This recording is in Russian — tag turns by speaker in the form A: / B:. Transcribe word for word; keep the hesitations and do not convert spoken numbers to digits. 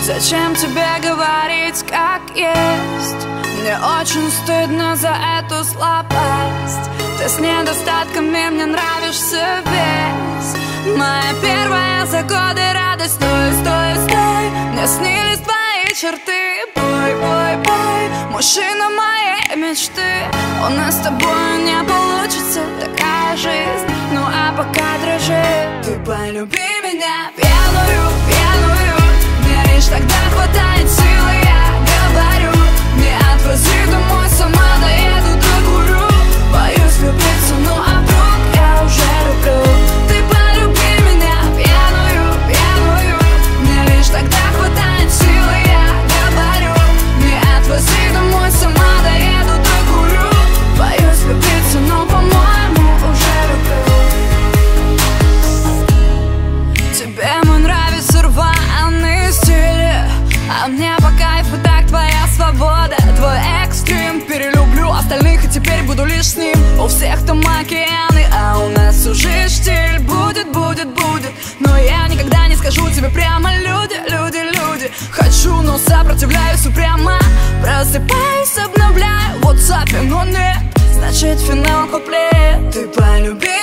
A: Зачем тебе говорить, как есть? Мне очень стыдно за эту слабость. Ты с недостатками, мне нравишься весь. Моя первая за годы радость. Стой, стой, стой, мне снились твои черты. Бой, бой, бой, мужчина моей мечты. У нас с тобой не получится такая жизнь. Ну а пока дрожи, ты полюби меня пьяную, пьяную. Мне лишь тогда хватает силы, я говорю. Не отвози домой, сама доеду, докурю. Боюсь влюбиться, ну а вдруг я уже люблю. Ты полюби меня пьяную, пьяную. Мне лишь тогда хватает силы, я говорю. Не отвози домой, сама доеду, докурю. Боюсь влюбиться, но по-моему уже люблю. Тебе мой нравится рваный стиль, а мне по кайфу так твоя свобода. Твой экстрим перелюблю остальных, и теперь буду лишь с ним. У всех там океаны, а у нас уже штиль. Будет, будет, будет, но я никогда не скажу тебе прямо. Люди, люди, люди, хочу, но сопротивляюсь упрямо. Просыпаюсь, обновляю в WhatsApp, но нет, значит финал куплет. Ты полюби